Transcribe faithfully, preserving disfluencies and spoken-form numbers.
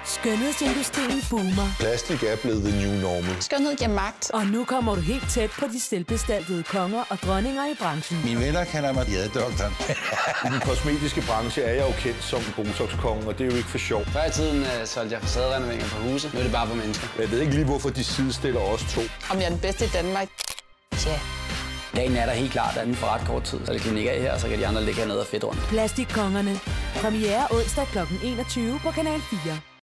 Skønhedsindustrien boomer. Plastik er blevet the new normal. Skønhed giver magt. Og nu kommer du helt tæt på de selvbestaltede konger og dronninger i branchen. Mine venner kalder mig jadedoktoren. I den kosmetiske branche er jeg jo kendt som Botox-kongen, og det er jo ikke for sjov. Før i tiden uh, solgte jeg facaderenoveringer på huse. Nu er det bare på mennesker. Jeg ved ikke lige, hvorfor de sidestiller os to. Om jeg er den bedste i Danmark? Tja. Dagen er der helt klart anden for ret kort tid. Så det klinikker af her, og så kan de andre ligge hernede og fedt rundt. Plastikkongerne. Premiere onsdag klokken enogtyve på Kanal fire.